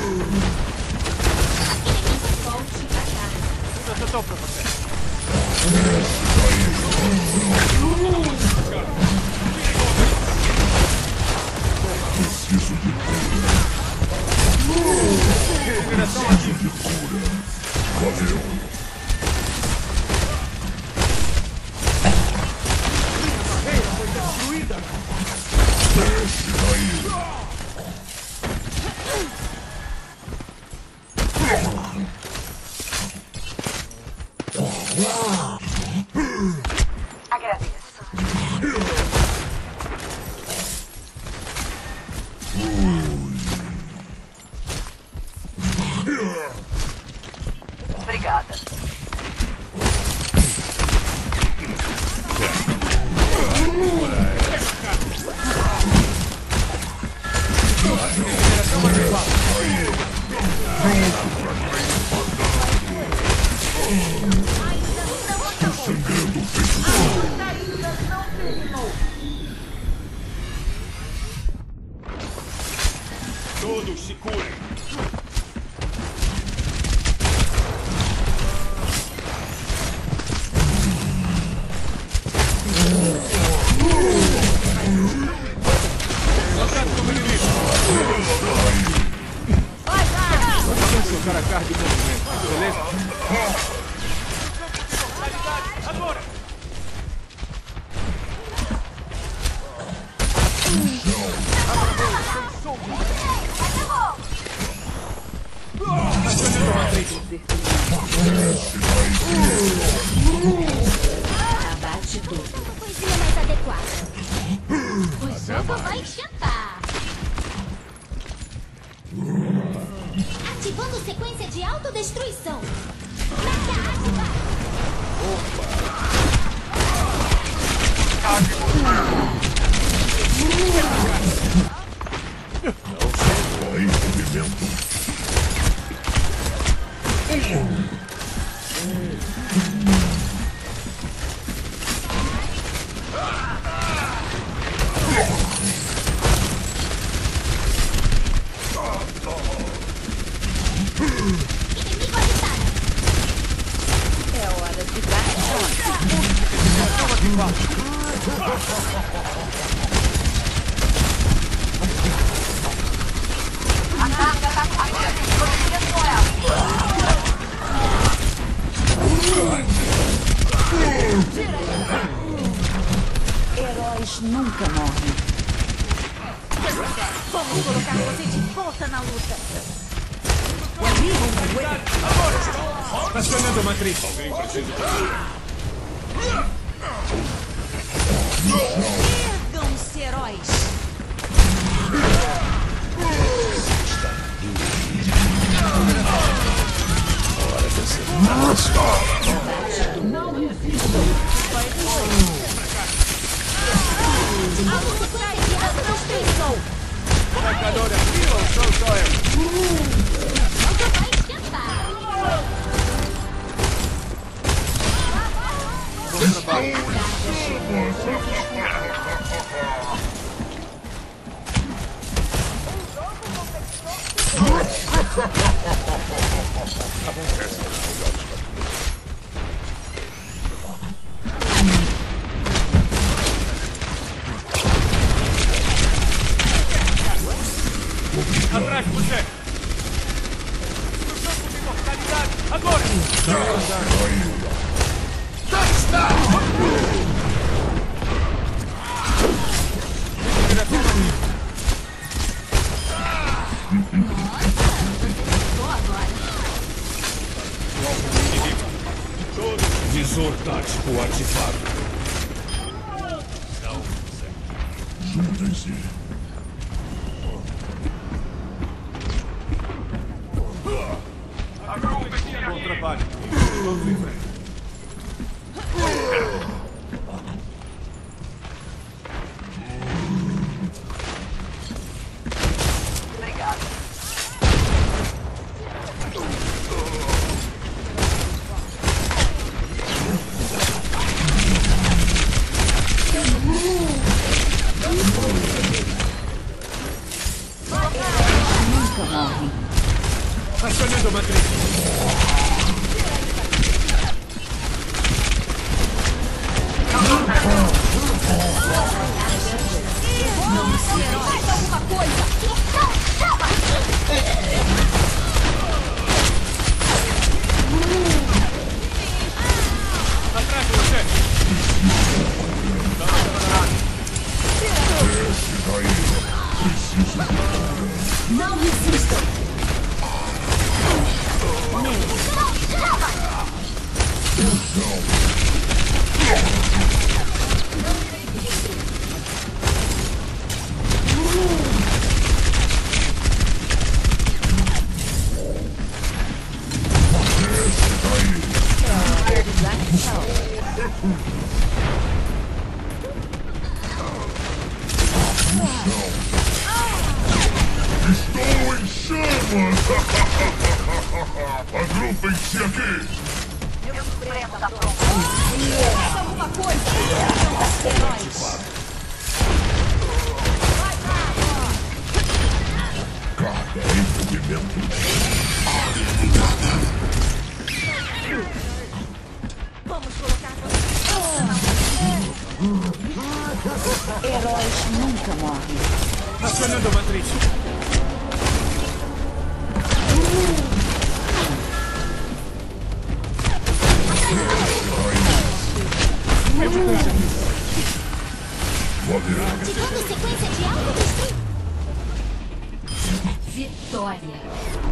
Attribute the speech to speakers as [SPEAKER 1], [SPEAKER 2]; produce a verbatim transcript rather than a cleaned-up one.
[SPEAKER 1] Eu tô pra você.
[SPEAKER 2] Preciso de cura.
[SPEAKER 1] Liberação
[SPEAKER 2] Preciso de cura. Valeu.
[SPEAKER 1] barreira foi destruída.
[SPEAKER 2] Desce daí.
[SPEAKER 3] Obrigada.
[SPEAKER 2] Sangrando o peito.
[SPEAKER 3] Ainda não terminou.
[SPEAKER 1] Todos se curem. Contato com o inimigo. Vamos colocar a carga em movimento, beleza? Agora!
[SPEAKER 4] Abate tudo. Uma coisinha mais adequada. O jogo vai esquentar. Ativando sequência de autodestruição. Mega ativada.
[SPEAKER 2] Só em movimento.
[SPEAKER 4] Inimigo avistado. É hora de dar
[SPEAKER 3] A carga tá saindo. Proteger com ela.
[SPEAKER 4] Heróis nunca morrem. Vamos colocar você de volta na luta.
[SPEAKER 1] Acionando a matriz.
[SPEAKER 4] Ergam-se, heróis. A luta traz de autodestruição.
[SPEAKER 1] Marcador aqui ou sou só eu?
[SPEAKER 4] O jogo vai esquentar.
[SPEAKER 1] Bom trabalho. Atrás de você! No campo de imortalidade! Agora!
[SPEAKER 2] Visor tático ativado. Juntem-se.
[SPEAKER 1] Bom trabalho. Vamos em frente.
[SPEAKER 4] Nunca morrem.
[SPEAKER 1] Acionando a matriz.
[SPEAKER 4] Faz alguma coisa!
[SPEAKER 1] Atrás de você.
[SPEAKER 2] Desce daí. Preciso de
[SPEAKER 4] Não resista!
[SPEAKER 2] Estou em chamas! Agrupem-se aqui!
[SPEAKER 3] Meu Supremo tá pronto.
[SPEAKER 4] Faz alguma coisa! Heróis!
[SPEAKER 2] Carga em movimento.
[SPEAKER 4] Vamos colocar Heróis nunca morrem.
[SPEAKER 1] Acionando a matriz.
[SPEAKER 2] Valeu.
[SPEAKER 4] Ativando sequência de autodestruição. Vitória.